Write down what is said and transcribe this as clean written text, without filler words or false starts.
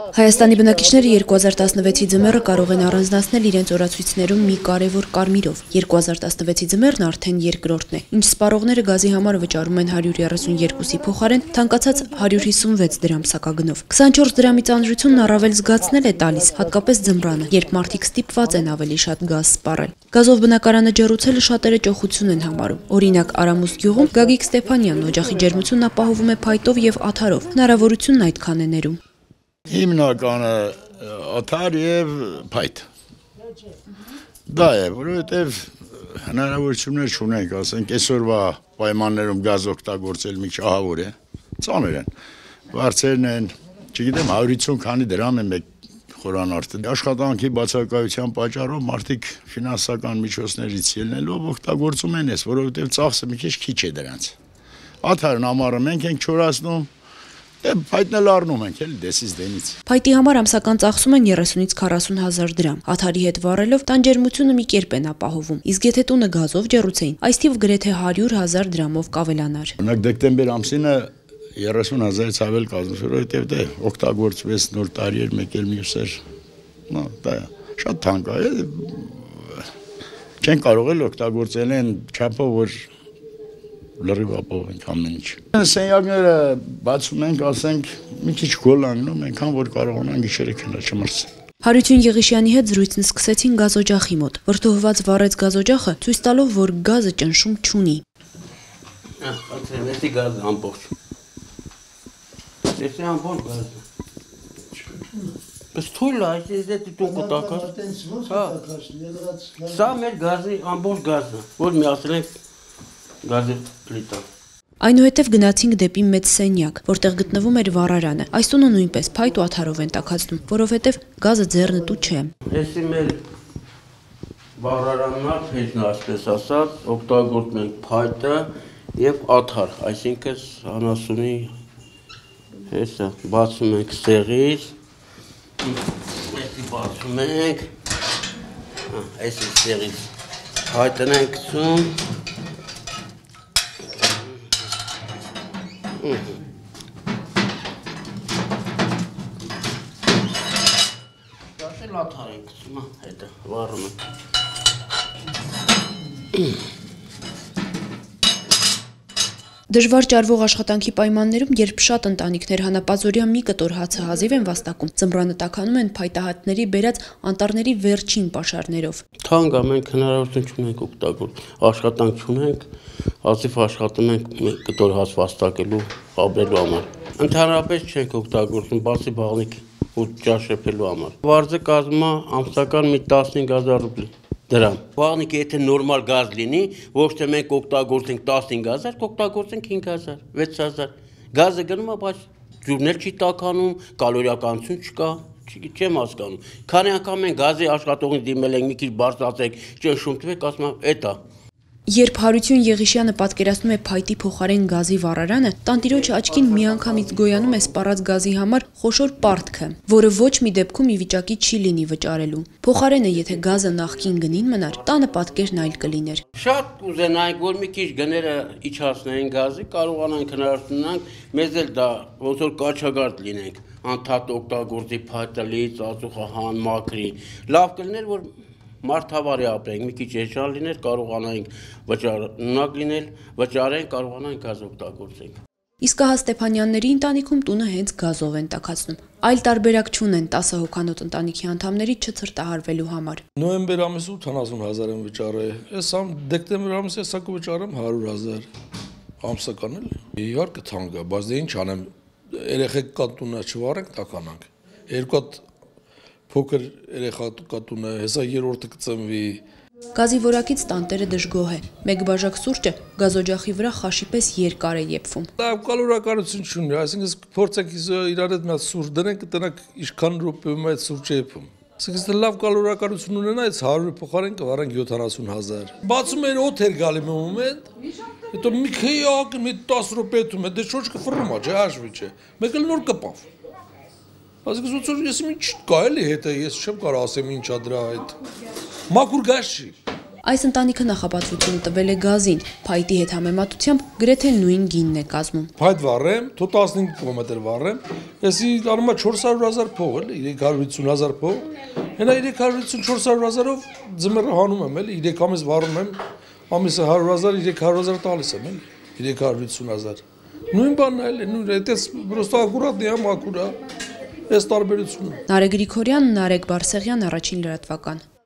Հայաստանի բնակիչները 2016-ի ձմեռը կարող են առանձնացնել իրենց օրացույցներում մի կարևոր կարմիրով։ 2016-ի ձմեռն արդեն երկրորդն է, ինչ սպառողները գազի համար վճարում են 132-ի փոխարեն թանկացած 156 դրամ սակագնով։ 24 դրամի ծանրությունն առավել զգացնել է տալիս, հատկապես ձմռանը, երբ մարդիկ ստիպված են ավելի շատ գազ սպառել։ Գազով բնակարանը ջեռուցելը շատերը ճոխություն են համարում։ Օրինակ, Արամուս գյուղում Գագիկ Ստեփանյանն օջախի ջերմությունն ապահովում է փայտով եւ աթարով։ Հնարավորությունն այդքան է ներում։ Հիմնականը աթար եւ փայտ։ Դա է, որովհետեւ հնարավորություններ չունենք, ասենք, այսօրվա պայմաններում գազ օգտագործել մի ահավոր է, ծանր են։ Բարձրն են, չգիտեմ, 150 քանի դրամ է մեկ խորանարդը։ Աշխատանքի բացակայության պատճառով մարդիկ ֆինանսական միջոցներից ելնելով օգտագործում են այս, որովհետեւ ծախսը մի քիչ է դրանց։ Աթարն ամառը մենք ենք չորացնում, փայտն էլ առնում ենք, էլի դեսից դենից։ Փայտի համար ամսական ծախսում են 30-ից 40 հազար դրամ։ Աթարի հետ վառելով տան ջերմությունը մի կերպ են ապահովում։ Իսկ եթե տունը գազով ջեռուցեին, այս թիվ գրեթե 100,000 դրամով կավելանար։ Օրինակ դեկտեմբեր ամսինը 30,000-ից ավել կազմում, որովհետև դա օգտագործվեց նոր տարի էր, մեկ էլ մյուսեր, դա շատ թանկ է։ Չեն կարող էլ օգտագործել են չափով, որ լրիվ ապահովենք ամեն ինչ։ Սենյակները բացում ենք, ասենք, մի քիչ գոլ անգնում, այնքան որ կարողանան գիշերը քնա չմրսել։ Հարություն Եղիշյանի հետ զրույցն սկսեցին գազօջախի մոտ։ Վրդովված վառեց գազօջախը, ցույց տալով, որ գազը ճնշում չունի։ Էստի գազը ամբողջ։ Էստի ամբողջ գազը։ Բայց թույլ է, այսինքն դու կտակաս։ Սա մեր գազի ամբողջ գազն է, որ միացել ենք գազի պլիտա։ Այնուհետև գնացինք դեպի մեծ սենյակ, որտեղ գտնվում էր վառարանը։ Այս տունը նույնպես փայտ ու աթարով են տաքացնում, որովհետև գազը ձեռնտու չէ։ Էսի մեր վառարանն է, փեջն այսպես ասած, օգտագործում ենք փայտը եւ աթար, այսինքն անասունի հեսա բացում ենք սեղից, էսի բացում ենք, էսի սեղից փայտն ենք գցում։ Դասել աթար ենք գցում, հետը վառում ենք։ Դժվար ճարվող աշխատանքի պայմաններում, երբ շատ ընտանիքներ հանապազօրյա մի կտոր հացը հազիվ են վաստակում, ձմռանը տաքանում են փայտահատների բերած անտառների վերջին պաշարներով։ Թանկ է, մենք հնարավորություն չունենք օգտագործել, աշխատանք չունենք, հազիվ աշխատում ենք մի կտոր հաց վաստակելու, ապրելու համար։ Ընդհանրապես չենք օգտագործում, բացի բաղնիք ու ճաշեպելու համար։ Վարձը կազմում է ամսական մի 15,000 ռուբլի դրամ։ Բաղնիքը եթե նորմալ գազ լինի, ոչ թե մենք օգտագործենք 15,000, կօգտագործենք 5,000, 6,000։ Գազը գնում է, բայց ջուրն էլ չի տաքանում, կալորիականություն չկա, չեմ հասկանում։ Քանի անգամ մենք գազի աշխատողին դիմել ենք, մի քիչ բարձրացեք, ճնշում տվեք, ասում եմ, էտա։ Երբ Հարություն Եղիշյանը պատկերացնում է փայտի փոխարեն գազի վառարանը, տանտիրոջը աչքին միանգամից գոյանում է սպառած գազի համար խոշոր պարտքը, որը ոչ մի դեպքում ի վիճակի չի լինի վճարելու։ Փոխարենը, եթե գազը նախկին գնին մնար, տանը պատկերն այլ կլիներ։ Շատ կուզենայինք, որ մի քիչ գները իջացնեին գազի, կարողանանք հնարավորություն ունենանք, մեզ էլ դա ոնց որ կաչագարտ լինենք, անդադ օգտագործի փայտալի, ծածուխահան, մաքրի։ Լավ կլիներ, որ մարդավարի ապրենք, մի քիչ էժան լիներ, կարողանայինք վճարունակ լինել, վճարենք, կարողանայինք գազ օգտագործենք։ Իսկ ահա Ստեփանյանների ընտանիքում տունը հենց գազով են տաքացնում։ Այլ տարբերակ չունեն 10 հոգանոց ընտանիքի անդամների չցրտահարվելու համար։ Նոյեմբեր ամիսը 80,000 եմ վճարել, այս դեկտեմբեր ամիսը հեսա կվճարեմ 100,000 ամսական էլ։ Իհարկե թանկ է, բայց դե ինչ անեմ, երեխեք կա տունը չվառենք, տականանք։ Երկու հատ փոքր երեխա կա տունը, հեսա երրորդը կծնվի։ Գազի որակից տանտերը դժգոհ է։ Մեկ բաժակ սուրճը գազօջախի վրա խաշի պես երկար է եփվում։ Լավ կալորիականություն չունի, այսինքն փորձենք իրար հետ մի հատ սուրճ դնենք, տնակ ինչքան րոպեում է այդ սուրճը եփում։ Այսինքն լավ կալորիականություն ունենա, այս 100-ի փոխարեն կվառենք 70,000։ Բացում էր օթեր գալի մի մոմենտ, հետո մի քիակ, մի 10 րոպե դու մե դե շոճ կֆռում է, չէ, հաշվի չէ։ Մեկ էլ նոր կպավ։ Այսինքն ոնց որ ես ինչ կա էլի հետը, ես չեմ կարող ասեմ ինչա դրա հետ։ Մաքուր գազ չի։ Այս ընտանիքը նախապատվությունը տվել է գազին, փայտի հետ համեմատությամբ գրեթե նույն գինն է կազմում։ Փայտ վառեմ, թո 15 կիլոմետր վառեմ, եսի անում է 400,000 փող էլի, 350,000 փող։ Հենա 350-400,000-ով ձմեռը հանում եմ էլի, 3 ամիս վառում եմ, ամիսը 100,000, 300,000 տալիս եմ էլի, 350,000։ Նույն բանն է էլի, նույն, այդպես պրոստո ակուրատն է, ակուրա, այս տարբերությունը։ Նարեկ Գրիգորյան, Նարեկ Բարսեղյան, Առաջին լրատվական։